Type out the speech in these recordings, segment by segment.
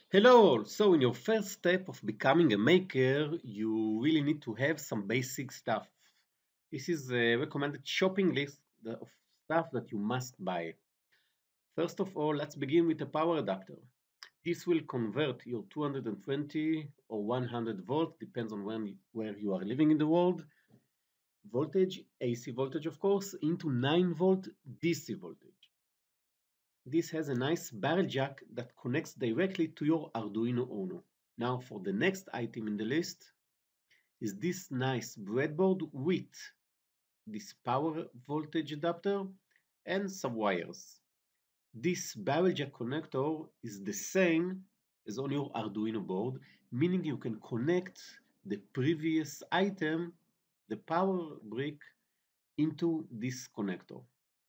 Hello all! So in your first step of becoming a maker, you really need to have some basic stuff. This is a recommended shopping list of stuff that you must buy. First of all, let's begin with a power adapter. This will convert your 220 or 100 volt, depends on where you are living in the world, voltage, AC voltage of course, into 9 volt DC voltage. This has a nice barrel jack that connects directly to your Arduino Uno. Now for the next item in the list is this nice breadboard with this power voltage adapter and some wires. This barrel jack connector is the same as on your Arduino board, meaning you can connect the previous item, the power brick, into this connector.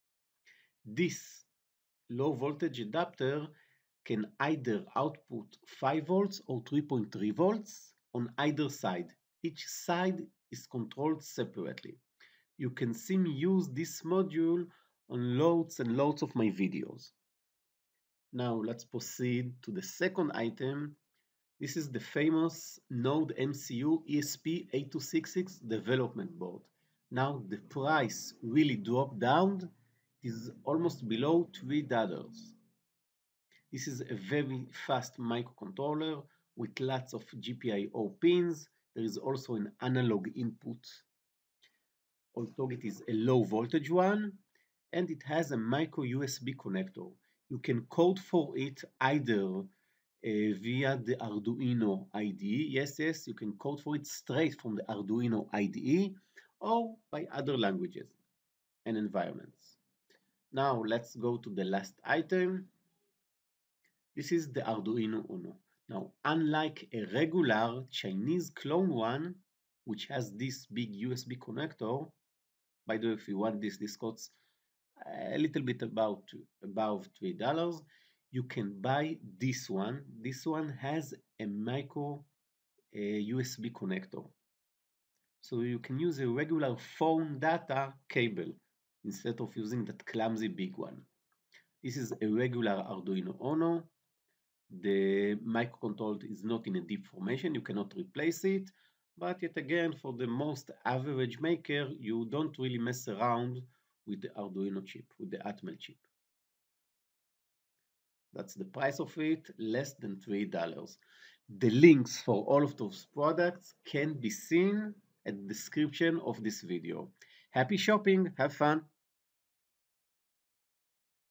This low voltage adapter can either output 5 volts or 3.3 volts on either side. Each side is controlled separately. You can see me use this module on loads and loads of my videos. Now let's proceed to the second item. This is the famous NodeMcu ESP8266 development board. Now the price really dropped down. It is almost below $3. This is a very fast microcontroller with lots of GPIO pins. There is also an analog input, although it is a low voltage one, and it has a MicroUSB connector. You can code for it either via the Arduino IDE. Yes, you can code for it straight from the Arduino IDE or by other languages and environments. Now let's go to the last item. This is the Arduino Uno. Now, unlike a regular Chinese clone one, which has this big USB connector, by the way, if you want this costs a little bit above $3. You can buy this one. This one has a micro USB connector. So you can use a regular phone data cable instead of using that clumsy big one. This is a regular Arduino Uno. The microcontroller is not in a deep formation, you cannot replace it, but yet again, for the most average maker, you don't really mess around with the Arduino chip, with the Atmel chip. That's the price of it, less than $3. The links for all of those products can be seen at the description of this video. Happy shopping, have fun!